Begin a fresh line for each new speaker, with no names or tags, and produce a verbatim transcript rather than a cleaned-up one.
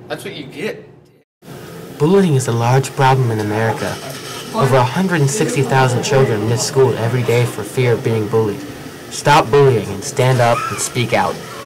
That's what you get.
Bullying is a large problem in America. Over one hundred sixty thousand children miss school every day for fear of being bullied. Stop bullying and stand up and speak out.